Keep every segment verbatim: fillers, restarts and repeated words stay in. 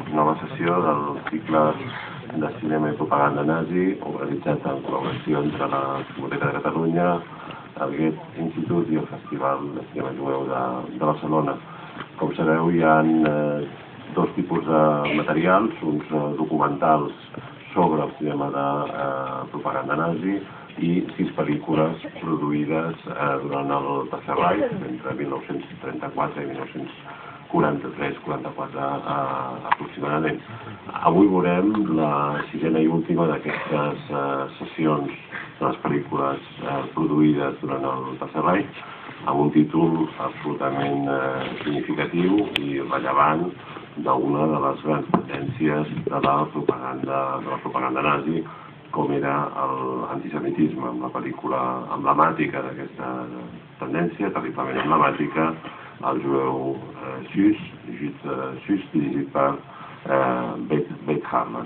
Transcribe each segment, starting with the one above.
nova sessió del cicle de cinema i propaganda nazi, organitzat en col·laboració entre la Filmoteca de Catalunya, el Goethe Institut i el Festival de Cinema Jueu de, de Barcelona. Com sabeu, hi ha eh, dos tipus de materials, uns eh, documentals sobre el cinema de eh, propaganda nazi i sis pel·lícules produïdes eh, durant el Tercer Reich, entre mil nou-cents trenta-quatre i mil nou-cents quaranta-tres quaranta-quatre eh, aproximadament. Avui veurem la sisena i última d'aquestes eh, sessions de les pel·lícules eh, produïdes durant el Tercer Reich, amb un títol absolutament eh, significatiu i rellevant d'una de les grans tendències de la propaganda, de la propaganda nazi, com era l'antisemitisme, amb la pel·lícula emblemàtica d'aquesta tendència, terriblement emblemàtica, el jueu eh, Süß, Jute Süß, dirigit per eh, Beth Harlan.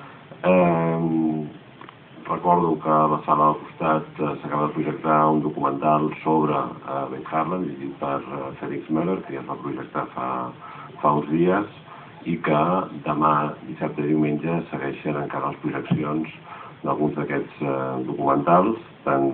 Eh, recordo que a la sala al costat eh, s'acaba de projectar un documental sobre eh, Beth Harlan, dirigit per eh, Felix Möller, que ja es va projectar fa, fa uns dies, i que demà, dissabte i diumenge, segueixen encara les projeccions d'alguns d'aquests eh, documentals, tant,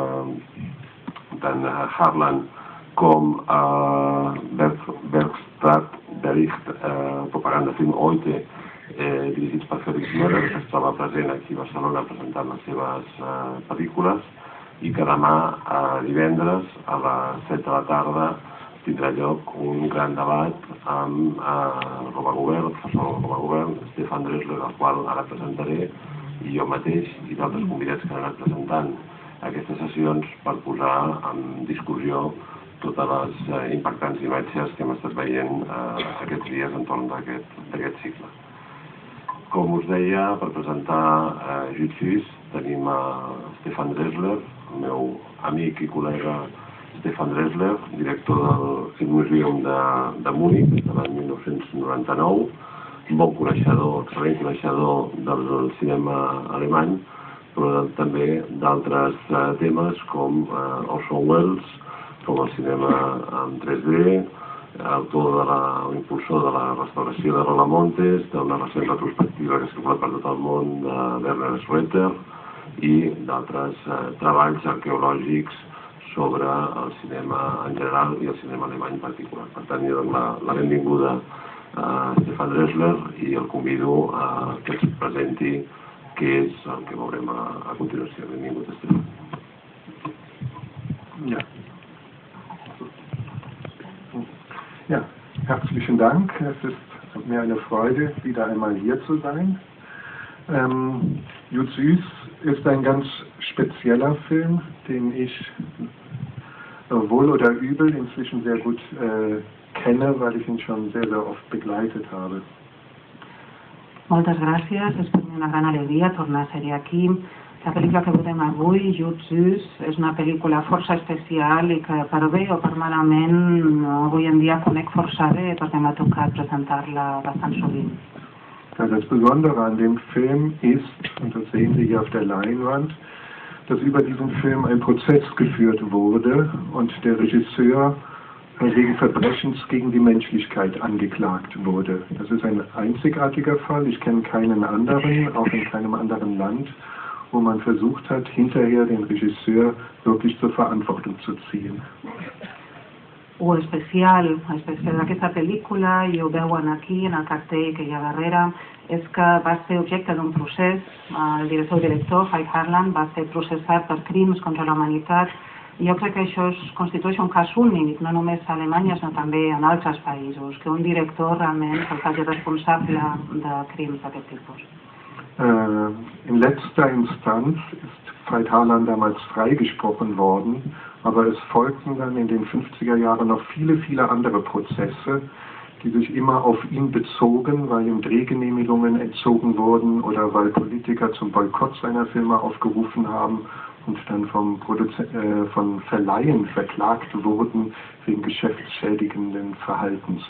eh, tant Harlan com eh, Bergstraat Bericht, eh, propagandafilm Heute, eh, dirigits per Felix Möller, que es troba present aquí a Barcelona presentant les seves eh, pel·lícules, i que demà, eh, divendres, a les set de la tarda, tindrà lloc un gran debat amb eh, Roma Govern, el professor Roma Govern, Stefan Dresler, el qual ara presentaré, i jo mateix i d'altres convidats que han anat presentant aquestes sessions per posar en discussió totes les eh, impactants imatges que hem estat veient eh, aquests dies entorn d'aquest cicle. Com us deia, per presentar eh, Jute Süß tenim a Stefan Dresler, el meu amic i col·lega Stefan Dresler, director del Filmmuseum de, de Múnich de l'any mil nou-cents noranta-nou, un bon coneixedor, excel·lent coneixedor del cinema alemany, però també d'altres eh, temes com eh, Orson Welles, com el cinema en tres D, autor de la, impulsor de la restauració de Rola Montes, d'una recent retrospectiva que ha circulat per tot el món de Werner Schroeter i d'altres eh, treballs arqueològics sobre el cinema en general i el cinema alemany en particular. Per tant, jo dono la, la benvinguda a Stefan Dresler i el convido a que ens presenti què és el que veurem a, a continuació. Benvingut, Stefan. Ja. Ja, herzlichen Dank. Es ist mir eine Freude, wieder einmal hier zu sein. Ähm, Jute Süß ist ein ganz spezieller Film, den ich äh, wohl oder übel inzwischen sehr gut äh, kenne, weil ich ihn schon sehr, sehr oft begleitet habe. Moltes gràcies, és per mi una gran alegria tornar a ser aquí. La pel·lícula que veurem avui, Jute Süß, és una pel·lícula força especial i que per bé o per malament avui en dia conec força bé perquè m'ha tocat presentar-la bastant sovint. Ja, das Besondere an dem Film ist, und das sehen Sie hier auf der Leinwand, dass über diesen Film ein Prozess geführt wurde und der Regisseur wegen Verbrechens gegen die Menschlichkeit angeklagt wurde. Das ist ein einzigartiger Fall, ich kenne keinen anderen, auch in keinem anderen Land, wo man versucht hat, hinterher den Regisseur wirklich zur Verantwortung zu ziehen. O especial, especial d'aquesta pel·lícula, i ho veuen aquí en el cartell que hi ha darrere, és que va ser objecte d'un procés. El director i director, Veit Harlan, va ser processat per crims contra la humanitat. I jo crec que això es constitueix un cas únic, no només a Alemanya, sinó també en altres països, que un director realment se'l faci responsable de crims d'aquest tipus. Äh, in letzter Instanz ist Veit Harlan damals freigesprochen worden, aber es folgten dann in den fünfziger Jahren noch viele, viele andere Prozesse, die sich immer auf ihn bezogen, weil ihm Drehgenehmigungen entzogen wurden oder weil Politiker zum Boykott seiner Filme aufgerufen haben und dann vom Produzen- äh, von Verleihen verklagt wurden wegen geschäftsschädigenden Verhaltens.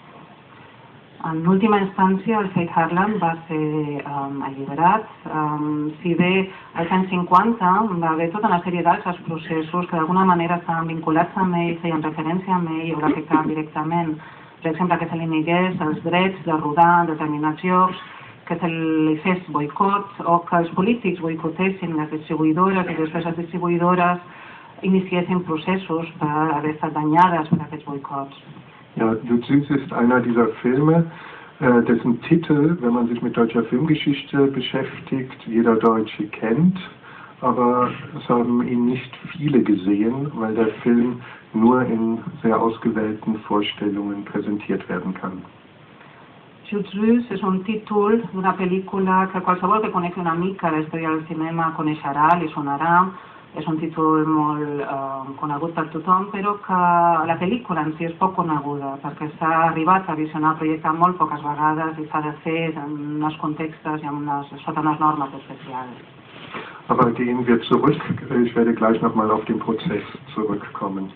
En última instància, el Veit Harlan va ser um, alliberat. Um, si bé als anys cinquanta va haver tota una sèrie d'altres processos que d'alguna manera estaven vinculats amb ell, feien referència amb ell o l'afectaven directament, per exemple, que se li negués els drets de rodar en determinats llocs, que se li fes boicot o que els polítics boicotessin les distribuïdores i després les distribuïdores initiessin processos per haver estat danyades per aquests boicots. Ja, Jud Süß ist einer dieser Filme, äh, dessen Titel, wenn man sich mit deutscher Filmgeschichte beschäftigt, jeder Deutsche kennt, aber es haben ihn nicht viele gesehen, weil der Film nur in sehr ausgewählten Vorstellungen präsentiert werden kann. Jud Süß és un títol d'una pel·lícula que qualsevol que conegui una mica la història del cinema coneixerà, li sonarà. És un títol molt eh, conegut per tothom, però que la pel·lícula en si és poc coneguda, perquè s'ha arribat a visionar el projecte molt poques vegades i s'ha de fer en uns contextos i en unes, sota unes normes especials. Aber gehen wir zurück. Ich werde gleich nochmal auf den Prozess zurückkommen.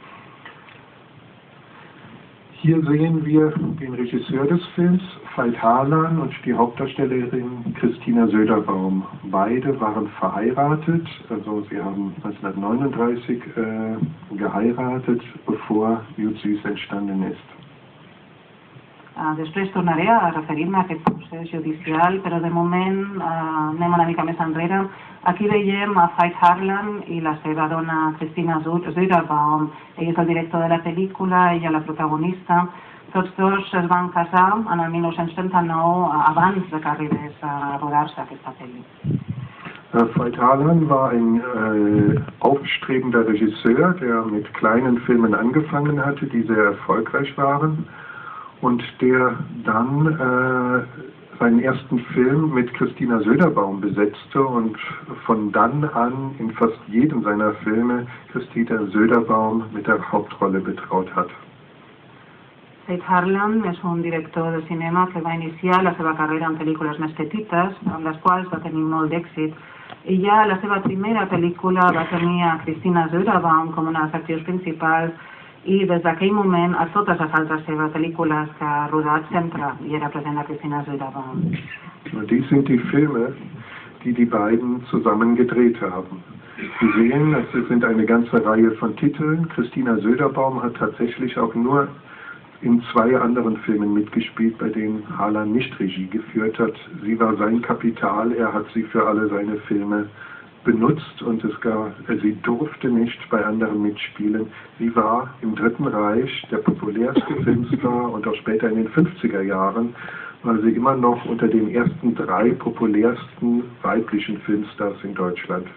Hier sehen wir den Regisseur des Films, Veit Harlan, und die Hauptdarstellerin Christina Söderbaum. Beide waren verheiratet, also sie haben neunzehnhundertneununddreißig äh, geheiratet, bevor Jud Süß entstanden ist. Uh, després tornaré a referir-me a aquest procés judicial, però de moment uh, anem una mica més enrere. Aquí veiem a Veit Harlan i la seva dona Christina Söderbaum. Ell és el director de la pel·lícula, ella la protagonista. Tots dos es van casar en el mil nou-cents trenta-nou, abans de que arribés a rodar-se aquesta pel·li. Veit Harlan war ein äh, aufstrebender Regisseur, der mit kleinen Filmen angefangen hatte, die sehr erfolgreich waren. Und der dann äh, seinen ersten Film mit Christina Söderbaum besetzte und von dann an in fast jedem seiner Filme Christina Söderbaum mit der Hauptrolle betraut hat. Veit Harlan és un director de cinema que va iniciar la seva carrera en pel·lícules més petites, amb les quals va tenir molt d'èxit. I ja la seva primera pel·lícula va tenir a Christina Söderbaum com una de les actrius principals, i des d'aquell moment a totes les altres seves pel·lícules que ha rodat sempre hi era present la Christina Söderbaum. Dies sind die Filme, die die beiden zusammen gedreht haben. Sie sehen, es sind eine ganze Reihe von Titeln. Christina Söderbaum hat tatsächlich auch nur in zwei anderen Filmen mitgespielt, bei denen Harlan nicht Regie geführt hat. Sie war sein Kapital, er hat sie für alle seine Filme benutzt und es gab, sie durfte nicht bei anderen mitspielen. Sie war im Dritten Reich der populärste Filmstar und auch später in den fünfziger Jahren war sie immer noch unter den ersten drei populärsten weiblichen Filmstars in Deutschland.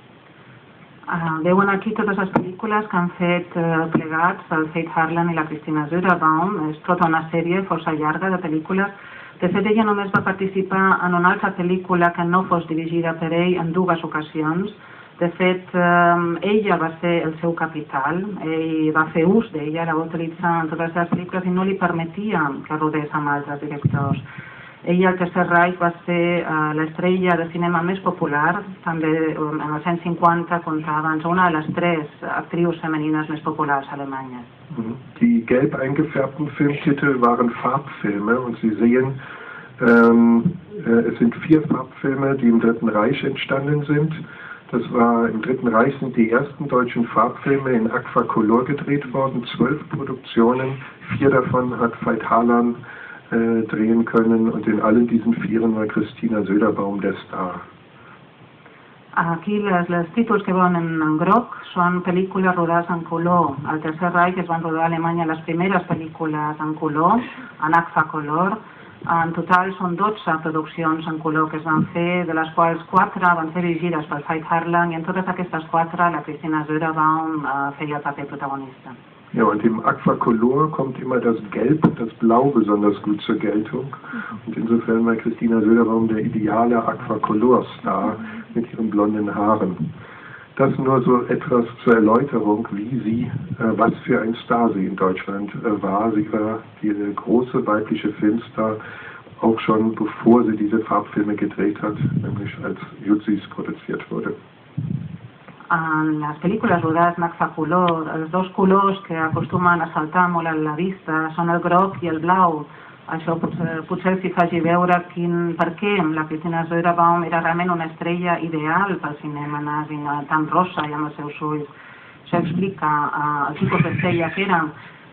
Uh, veuen aquí totes les pel·lícules que han fet uh, plegats el Veit Harlan i la Christina Söderbaum. És tota una sèrie força llarga de pel·lícules. De fet, ella només va participar en una altra pel·lícula que no fos dirigida per ell en dues ocasions. De fet, eh, ella va ser el seu capital, ell va fer ús d'ella, la va utilitzar en totes les pel·lícules i no li permetia que rodés amb altres directors. Ella, al Tercer Reich, va ser eh, l'estrella de cinema més popular, també en els anys cinquanta comptava amb una de les tres actrius femenines més populars alemanyes. Die gelb eingefärbten Filmtitel waren Farbfilme und Sie sehen, ähm, äh, es sind vier Farbfilme, die im Dritten Reich entstanden sind. Das war, im Dritten Reich sind die ersten deutschen Farbfilme in Aquacolor gedreht worden, zwölf Produktionen, vier davon hat Veit Harlan äh, drehen können und in allen diesen vieren war Christina Söderbaum der Star. Aquí les, les títols que veuen en, en groc són pel·lícules rodades en color. Al Tercer Reich es van rodar a Alemanya les primeres pel·lícules en color, en Aquacolor. En total són dotze produccions en color que es van fer, de les quals quatre van ser dirigides pel Veit Harlan i en totes aquestes quatre la Christina Söderbaum uh, feia el paper protagonista. Ja, und im Aquacolor kommt immer das Gelb und das Blau besonders gut zur Geltung. Und insofern war Christina Söderbaum der ideale Aquacolor-Star mit ihren blonden Haaren. Das nur so etwas zur Erläuterung, wie sie, äh, was für ein Star sie in Deutschland äh, war. Sie war die große weibliche Filmstar, auch schon bevor sie diese Farbfilme gedreht hat, nämlich als Jud Süß produziert wurde. En les pel·lícules rodades en Aquacolor, els dos colors que acostumen a saltar molt a la vista són el groc i el blau. Això potser, potser els hi faci veure quin, per què la Christina Söderbaum era realment una estrella ideal pel cinema nazi, tan rosa i amb els seus ulls. Això explica uh, el tipus d'estrella que era.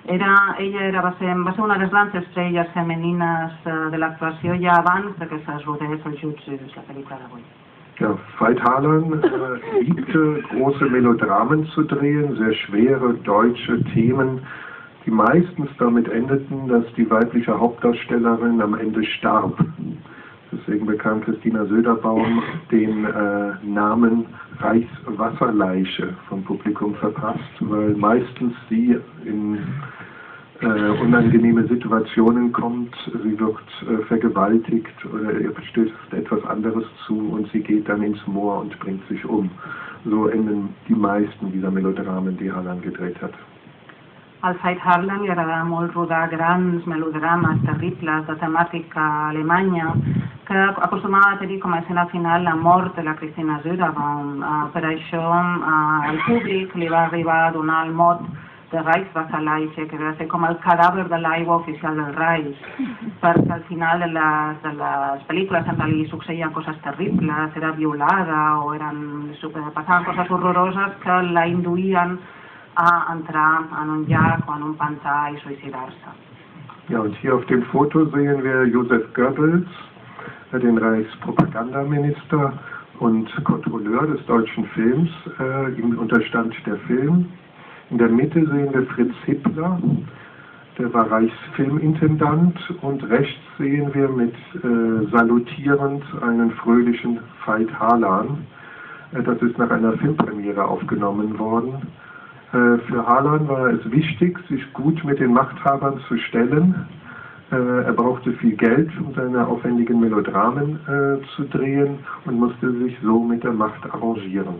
Era, ella era, va, ser, va ser una de les grans estrelles femenines de l'actuació ja abans de que es rodés el Jutsu, la pel·lícula d'avui. Ja, Veit Harlan äh, liebte, große Melodramen zu drehen, sehr schwere deutsche Themen, die meistens damit endeten, dass die weibliche Hauptdarstellerin am Ende starb. Deswegen bekam Christina Söderbaum den äh, Namen Reichswasserleiche vom Publikum verpasst, weil meistens sie in äh, unangenehme Situationen kommt, sie wird äh, vergewaltigt oder ihr stößt etwas anderes zu und sie geht dann ins Moor und bringt sich um. So enden die meisten dieser Melodramen, die Harlan gedreht hat. Al Veit Harlan li agradava molt rodar grans melodrames terribles de temàtica alemanya que acostumava a tenir com a escena final la mort de la Christina Söderbaum. Uh, per això uh, el públic li va arribar a donar el mot de Reichswasserleiche, que va ser com el cadàver de l'aigua oficial del Reich, perquè al final de les, de les pel·lícules sempre li succeïen coses terribles, era violada o eren, passaven coses horroroses que la induïen a entrar en un llac o en un pantà i suïcidar-se. Ja, und hier auf dem Foto sehen wir Joseph Goebbels, den Reichspropagandaminister und Kontrolleur des deutschen Films. Äh, ihm unterstand der Film. In der Mitte sehen wir Fritz Hippler, der war Reichsfilmintendant, und rechts sehen wir mit äh, salutierend einen fröhlichen Veit Harlan. Äh, das ist nach einer Filmpremiere aufgenommen worden. Für Harlan war es wichtig, sich gut mit den Machthabern zu stellen. Er brauchte viel Geld, um seine aufwendigen Melodramen zu drehen und musste sich so mit der Macht arrangieren.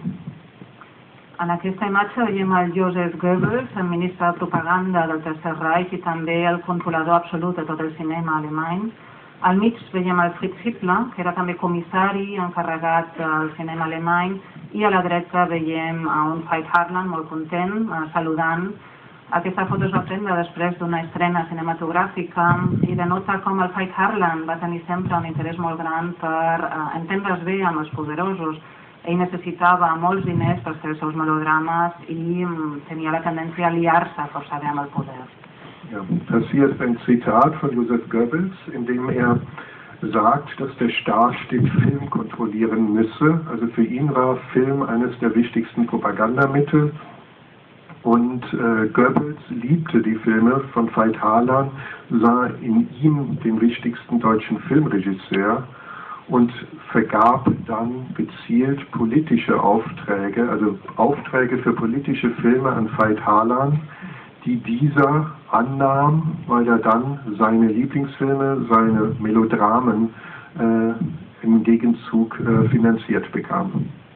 En aquesta imatge veiem el Joseph Goebbels, el ministre de propaganda del Tercer Reich i també el controlador absolut de tot el cinema alemany. Al mig veiem el Fritz Hippler, que era també comissari encarregat del cinema alemany, i a la dreta veiem a un Veit Harlan molt content, saludant. Aquesta foto es va prendre després d'una estrena cinematogràfica i denota com el Veit Harlan va tenir sempre un interès molt gran per entendre's bé amb els poderosos. Ell necessitava molts diners per fer els seus melodrames i tenia la tendència a liar-se força bé amb el poder. Ja, das hier ist ein Zitat von Joseph Goebbels, in dem er sagt, dass der Staat den Film kontrollieren müsse. Also für ihn war Film eines der wichtigsten Propagandamittel. Und äh, Goebbels liebte die Filme von Veit Harlan, sah in ihm den wichtigsten deutschen Filmregisseur und vergab dann gezielt politische Aufträge, also Aufträge für politische Filme an Veit Harlan, die dieser annahm, weil er dann seine Lieblingsfilme, seine Melodramen äh, im Gegenzug äh, finanziert bekam.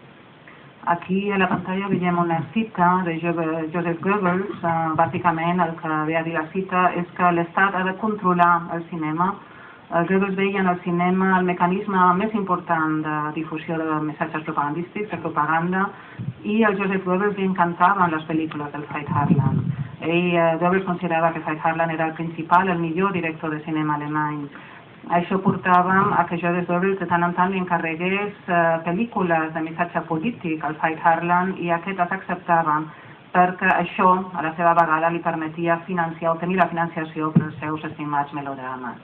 Aquí a la pantalla veiem una cita de Joseph Goebbels. Uh, bàsicament el que ve a dir la cita és que l'Estat ha de controlar el cinema. Uh, Goebbels veia en el cinema el mecanisme més important de difusió de missatges propagandístics, de propaganda, i el Joseph Goebbels li encantaven les pel·lícules del Veit Harlan. Ell, uh, Goebbels considerava que Veit Harlan era el principal, el millor director de cinema alemany. Això portava a que Joseph Goebbels de tant en tant li encarregués uh, pel·lícules de missatge polític al Veit Harlan i aquest les acceptava perquè això a la seva vegada li permetia financiar, obtenir la financiació per als seus estimats melodrames.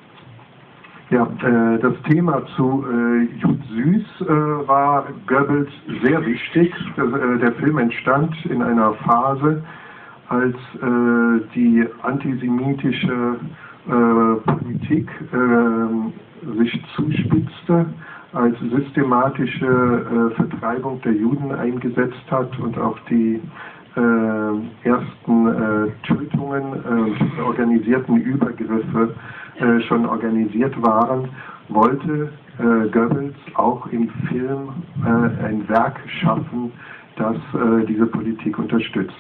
Ja, äh, das Thema zu äh, Jud Süß äh, war Goebbels sehr wichtig. Das, äh, der Film entstand in einer Phase, als äh, die antisemitische äh, Politik äh, sich zuspitzte, als systematische äh, Vertreibung der Juden eingesetzt hat und auch die äh, ersten äh, Tötungen und äh, organisierten Übergriffe äh, schon organisiert waren, wollte äh, Goebbels auch im Film äh, ein Werk schaffen, das äh, diese Politik unterstützt.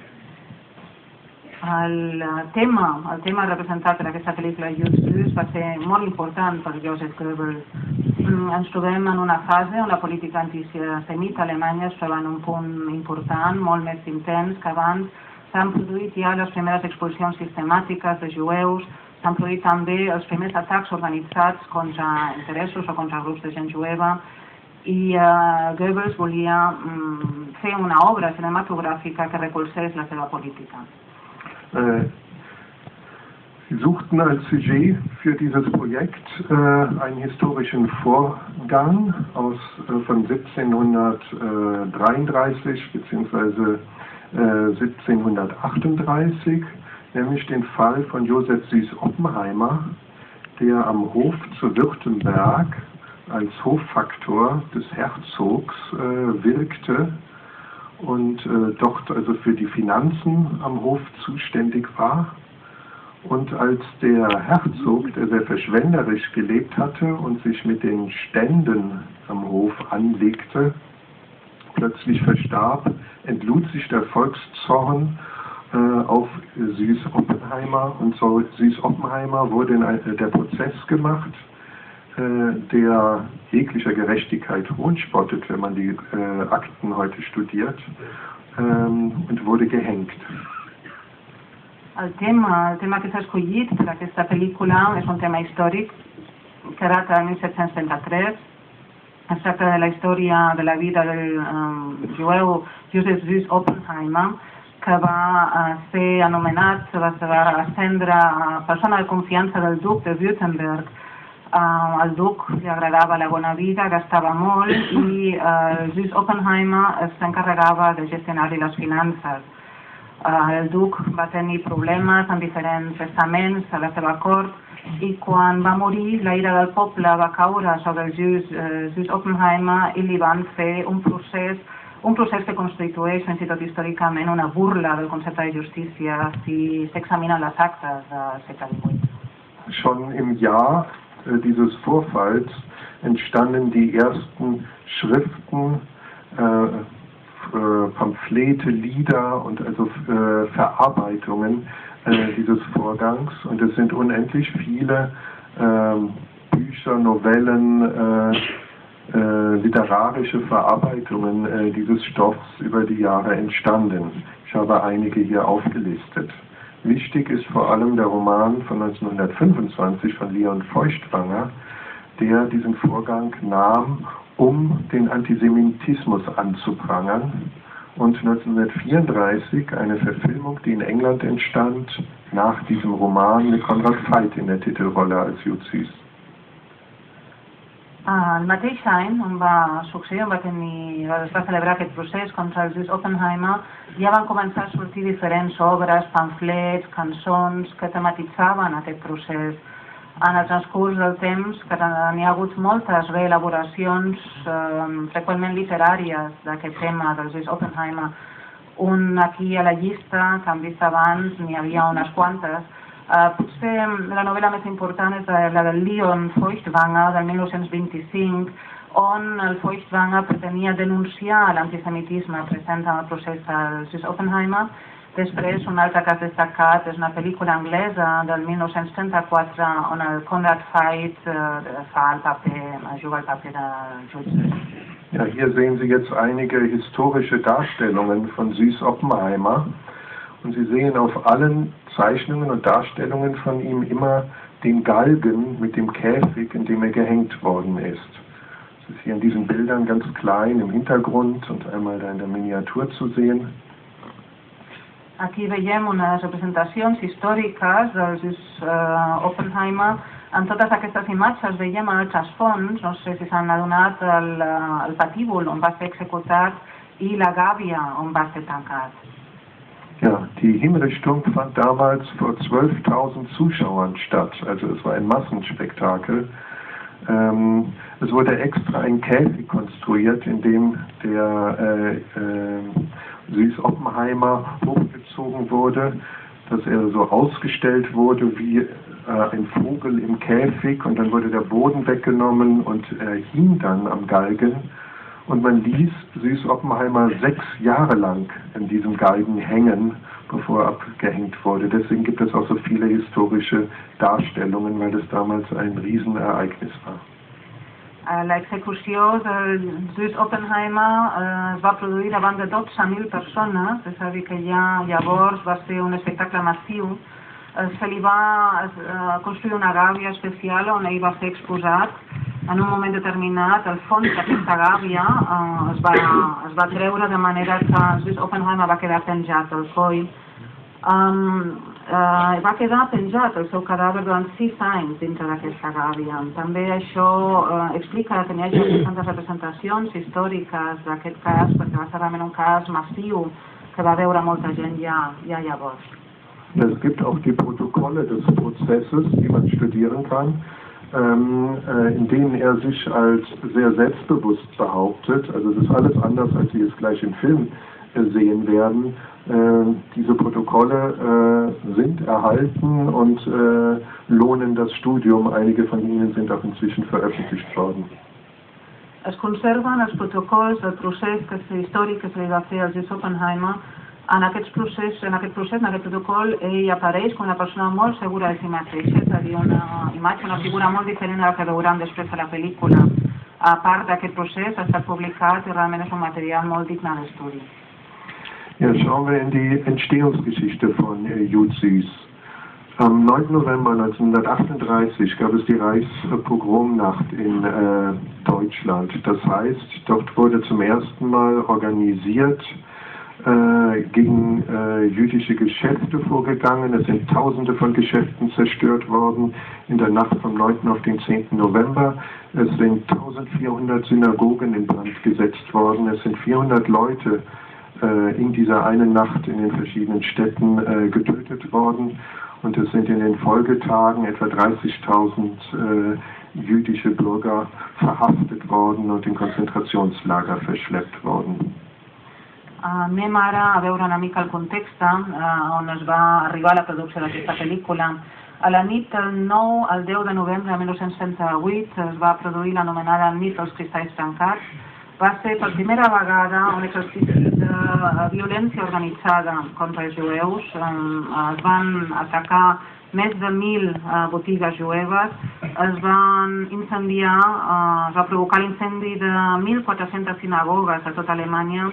El tema, el tema representat per aquesta pel·lícula Jud Süß va ser molt important per Joseph Goebbels. Ens trobem en una fase on la política antisemita alemanya es troba en un punt important, molt més intens que abans. S'han produït ja les primeres expulsions sistemàtiques de jueus, s'han produït també els primers atacs organitzats contra interessos o contra grups de gent jueva, i uh, Goebbels volia um, fer una obra cinematogràfica que recolzés la seva política. Äh, Sie suchten als Sujet für dieses Projekt äh, einen historischen Vorgang aus, äh, von siebzehnhundertdreiunddreißig bzw. Äh, siebzehnhundertachtunddreißig, nämlich den Fall von Joseph Süß Oppenheimer, der am Hof zu Württemberg als Hoffaktor des Herzogs äh, wirkte und äh, dort also für die Finanzen am Hof zuständig war. Und als der Herzog, der sehr verschwenderisch gelebt hatte und sich mit den Ständen am Hof anlegte, plötzlich verstarb, entlud sich der Volkszorn äh, auf Süß Oppenheimer, und so Süß Oppenheimer wurde in ein, der Prozess gemacht, äh, der jeglicher Gerechtigkeit hohnspottet, wenn man die äh, Akten heute studiert, ähm, und wurde gehängt. El tema, el tema que s'ha escollit per aquesta pel·lícula és un tema històric que data del mil set-cents trenta-tres. Es tracta de la història de la vida del um, jueu Joseph Süß Oppenheimer, que va uh, ser anomenat, va, va ascendre a persona de confiança del duc de Württemberg. Uh, al duc li agradava la bona vida, gastava molt, i uh, Süß Oppenheimer s'encarregava de gestionar-li les finances. Uh, el duc va tenir problemes amb diferents testaments a la seva cort, i quan va morir la ira del poble va caure sobre el Süß, uh, Süß Oppenheimer i li van fer un procés, un procés que constitueix fins i tot històricament una burla del concepte de justícia si s'examinen les actes del segle divuit. Schon im Jahr äh, dieses Vorfalls entstanden die ersten Schriften, äh, Pamphlete, Lieder und also äh, Verarbeitungen äh, dieses Vorgangs, und es sind unendlich viele äh, Bücher, Novellen, äh, äh, literarische Verarbeitungen äh, dieses Stoffs über die Jahre entstanden. Ich habe einige hier aufgelistet. Wichtig ist vor allem der Roman von neunzehnhundertfünfundzwanzig von Leon Feuchtwanger, der diesen Vorgang nahm, um den Antisemitismus anzuprangern, und neunzehnhundertvierunddreißig eine Verfilmung, die in England entstand, nach diesem Roman mit Conrad Veidt in der Titelrolle als Jud Süß. El mateix any on va succeir, on va tenir, es va celebrar aquest procés contra el Süß Oppenheimer, ja van començar a sortir diferents obres, pamflets, cançons que tematitzaven aquest procés. En el transcurs del temps, que n'hi ha hagut moltes reelaboracions, eh, freqüentment literàries, d'aquest tema del Süß Oppenheimer. Un aquí a la llista, que hem vist abans, n'hi havia unes quantes. Eh, potser la novel·la més important és la del Leon Feuchtwanger, del mil nou-cents vint-i-cinc, on el Feuchtwanger pretenia denunciar l'antisemitisme present en el procés del Süß Oppenheimer. Després, un altre cas destacat és una pel·lícula anglesa del mil nou-cents trenta-quatre on el Conrad Veidt äh, fa el paper, juga el paper del Jud. Ja, hier sehen Sie jetzt einige historische Darstellungen von Süß Oppenheimer, und Sie sehen auf allen Zeichnungen und Darstellungen von ihm immer den Galgen mit dem Käfig, in dem er gehängt worden ist. Das ist hier in diesen Bildern ganz klein im Hintergrund und einmal da in der Miniatur zu sehen. Aquí veiem unes representacions històriques del Süß uh, Oppenheimer. En totes aquestes imatges veiem el trasfons, no sé si s'han adonat, el, el patíbul on va ser executat i la gàbia on va ser tancat. Ja, die Hinrichtung fand damals vor zwölftausend Zuschauern statt, also es war ein Massenspektakel. Ähm, es wurde extra ein Käfig konstruiert, in dem der äh, äh, Süß Oppenheimer hochgezogen wurde, dass er so ausgestellt wurde wie äh, ein Vogel im Käfig, und dann wurde der Boden weggenommen und er hing dann am Galgen, und man ließ Süß Oppenheimer sechs Jahre lang in diesem Galgen hängen, bevor er abgehängt wurde. Deswegen gibt es auch so viele historische Darstellungen, weil das damals ein Riesenereignis war. L'execució del Süß Oppenheimer eh, es va produir davant de dotze mil persones, és a dir que ja llavors va ser un espectacle massiu. Eh, se li va eh, construir una gàbia especial on ell va ser exposat. En un moment determinat, el fons d'aquesta gàbia eh, es, va, es va treure de manera que Süß Oppenheimer va quedar penjat del coll. Um, uh, va quedar penjat el seu cadàver durant sis anys dintre d'aquesta gàbia. També això uh, explica que n'hi hagi tantes representacions històriques d'aquest cas, perquè va ser realment un cas massiu que va veure molta gent ja, ja llavors. Es gibt auch die Protokolle des Prozesses, die man studieren kann, ähm, äh, in denen er sich als sehr selbstbewusst behauptet. Also das ist alles anders, als Sie es gleich im Film äh, sehen werden. Äh, diese Protokolle äh, sind erhalten und äh, lohnen das Studium. Einige von ihnen sind auch inzwischen veröffentlicht worden. Es conserven els protocols del procés que històric que se li va fer al Gilles Oppenheimer. En aquest procés, en aquest procés, en aquest protocol, ell apareix com una persona molt segura de si mateixa, és a dir, una imatge, una figura molt diferent a la que veuran després a la pel·lícula. A part d'aquest procés, ha estat publicat i realment és un material molt digne d'estudi. Ja, schauen wir in die Entstehungsgeschichte von Jude Süß. Am neunten November neunzehnhundertachtunddreißig gab es die Reichspogromnacht in äh, Deutschland. Das heißt, dort wurde zum ersten Mal organisiert äh, gegen äh, jüdische Geschäfte vorgegangen. Es sind Tausende von Geschäften zerstört worden in der Nacht vom neunten auf den zehnten November. Es sind eintausendvierhundert Synagogen in Brand gesetzt worden. Es sind vierhundert Leute äh, in dieser einen Nacht in den verschiedenen Städten äh, getötet worden. Und es sind in den Folgetagen etwa dreißigtausend äh, jüdische Bürger verhaftet worden und in Konzentrationslager verschleppt worden. Uh, anem ara a veure una mica el context uh, on es va arribar a la producció d'aquesta pel·lícula. A la nit del nou al deu de novembre de mil nou-cents trenta-vuit es va produir l'anomenada Nit dels Cristalls Trencats. Va ser per primera vegada un exercici de violència organitzada contra els jueus. Es van atacar més de mil botigues jueves, es van incendiar, es va provocar l'incendi de mil quatre-centes sinagogues a tota Alemanya.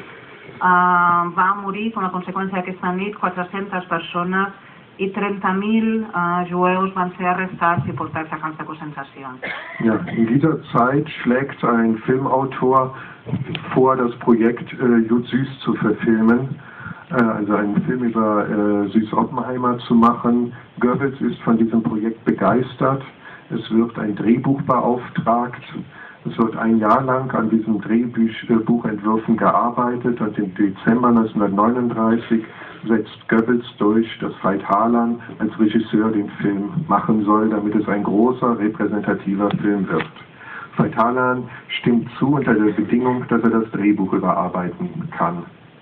Va morir com a conseqüència d'aquesta nit quatre-centes persones i trenta mil uh, jueus van ser arrestats i portats a camps de concentració. Ja, in dieser Zeit schlägt ein Filmautor vor, das Projekt äh, Jude Süß zu verfilmen, äh, also einen Film über äh, Süß Oppenheimer zu machen. Goebbels ist von diesem Projekt begeistert. Es wird ein Drehbuch beauftragt. Es wird ein Jahr lang an diesen Drehbuchentwürfen gearbeitet und im Dezember neunzehnhundertneununddreißig setzt Goebbels durch, dass Veit Harlan als Regisseur den Film machen soll, damit es ein großer, repräsentativer Film wird. Veit Harlan stimmt zu unter der Bedingung, dass er das Drehbuch überarbeiten kann.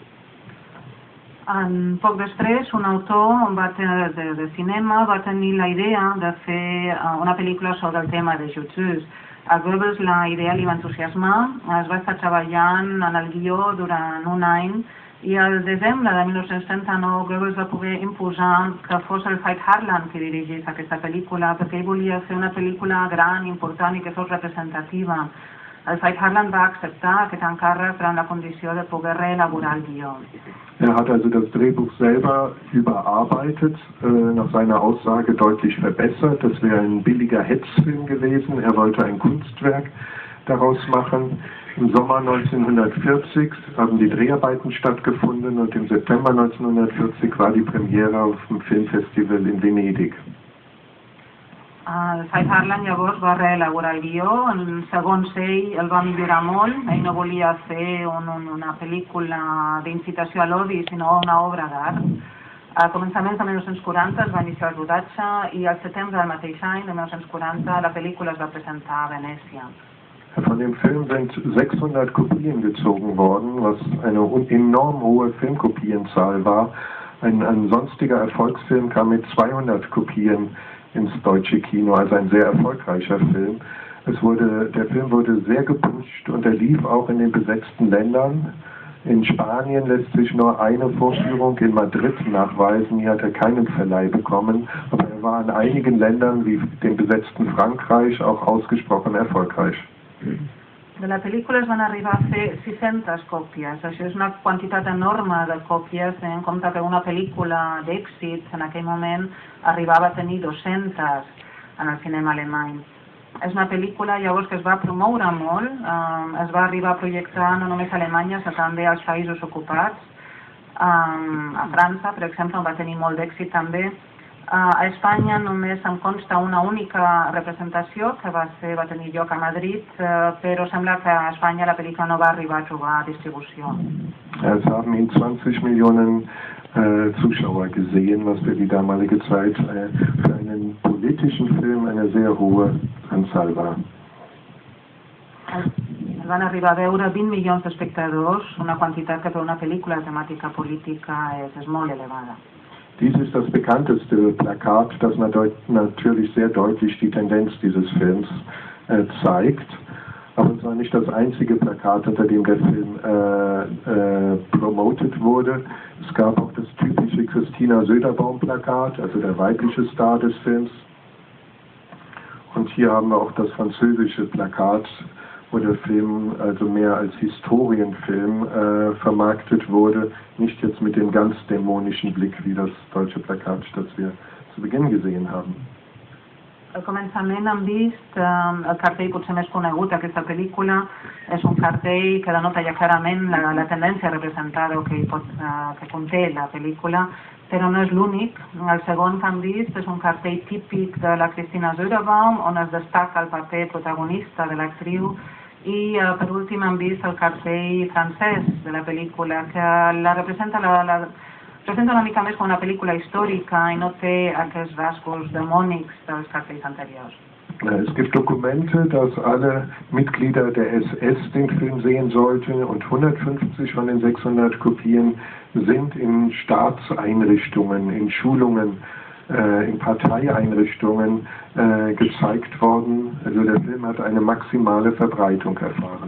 En poc després, un autor va tenir, de, de cinema va tenir la idea de fer una pel·lícula sobre el tema de Jude Süß. A Goebbels la idea li va entusiasmar, es va estar treballant en el guió durant un any i al desembre de mil nou-cents trenta-nou Goebbels va poder imposar que fos el Veit Harlan qui dirigís aquesta pel·lícula perquè ell volia fer una pel·lícula gran, important i que fos representativa. El Veit Harlan va acceptar aquest encàrrec per la condició de poder reelaborar el guió. Er hat also das Drehbuch selber überarbeitet, äh, nach seiner Aussage deutlich verbessert. Das wäre ein billiger Hetzfilm gewesen. Er wollte ein Kunstwerk daraus machen. Im Sommer neunzehnhundertvierzig haben die Dreharbeiten stattgefunden und im September neunzehnhundertvierzig war die Premiere auf dem Filmfestival in Venedig. El Veit Harlan llavors va reelaborar el guió, segons ell el va millorar molt, ell no volia fer un, un, una pel·lícula d'incitació a l'odi, sinó una obra d'art. A començaments de mil nou-cents quaranta es va iniciar el rodatge i al setembre del mateix any, de mil nou-cents quaranta, la pel·lícula es va presentar a Venècia. Von dem Film sind sechshundert Kopien gezogen worden, was eine enorm hohe Filmkopienzahl war. Ein, ein sonstiger Erfolgsfilm kam mit zweihundert Kopien ins deutsche Kino, also ein sehr erfolgreicher Film. Es wurde, der Film wurde sehr gepusht und er lief auch in den besetzten Ländern. In Spanien lässt sich nur eine Vorführung in Madrid nachweisen, hier hat er keinen Verleih bekommen, aber er war in einigen Ländern wie dem besetzten Frankreich auch ausgesprochen erfolgreich. De la pel·lícula es van arribar a fer sis-centes còpies. Això és una quantitat enorme de còpies, tenint en compte que una pel·lícula d'èxit en aquell moment arribava a tenir dues-centes en el cinema alemany. És una pel·lícula llavors que es va promoure molt, eh, es va arribar a projectar no només a Alemanya, sinó també als països ocupats. Um, a França, per exemple, va tenir molt d'èxit també. Uh, a Espanya només em consta una única representació que va, ser, va tenir lloc a Madrid, uh, però sembla que a Espanya la pel·lícula no va arribar a trobar distribució. Es haben ihn zwanzig Millionen äh, Zuschauer gesehen, was für die damalige Zeit äh, für einen politischen Film eine sehr hohe Anzahl war. El van arribar a veure vint milions d'espectadors, una quantitat que per una pel·lícula de temàtica política és, és molt elevada. Dies ist das bekannteste Plakat, das natürlich sehr deutlich die Tendenz dieses Films äh, zeigt. Aber es war nicht das einzige Plakat, unter dem der Film äh, äh, promotet wurde. Es gab auch das typische Christina Söderbaum-Plakat, also der weibliche Star des Films. Und hier haben wir auch das französische Plakat, wo der Film also mehr als Historienfilm äh, vermarktet wurde, nicht jetzt mit dem ganz dämonischen Blick wie das deutsche Plakat, das wir zu Beginn gesehen haben. Al començament hem vist eh, el cartell potser més conegut d'aquesta pel·lícula, és un cartell que denota ja clarament la, la tendència representada que, pot, eh, que conté la pel·lícula, però no és l'únic. El segon que hem vist és un cartell típic de la Christina Söderbaum, on es destaca el paper protagonista de l'actriu, i eh, per últim hem vist el cartell francès de la pel·lícula, que la representa, la, la, presenta una mica més com una pel·lícula històrica i no té aquests rasgos demònics dels cartells anteriors. Es gibt Dokumente, dass alle Mitglieder der S S den Film sehen sollten und hundertfünfzig von den sechshundert Kopien sind in Staatseinrichtungen, in Schulungen, äh, in Parteieinrichtungen äh, gezeigt worden. Also der Film hat eine maximale Verbreitung erfahren.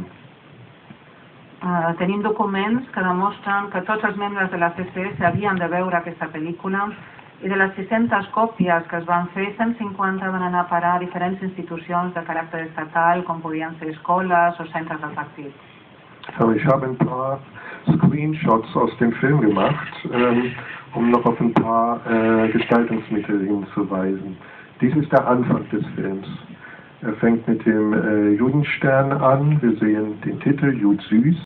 Uh, tenim documents que demostren que tots els membres de la C S S havien de veure aquesta pel·lícula i de les sis-centes còpies que es van fer, cent cinquanta van anar a parar a diferents institucions de caràcter estatal, com podien ser escoles o centres del partit. So, ich habe ein paar Screenshots aus dem Film gemacht, ähm, um noch auf ein paar äh, Gestaltungsmittel hinzuweisen. Dies ist der Anfang des Films. Er fängt mit dem äh, Judenstern an. Wir sehen den Titel Jud Süß.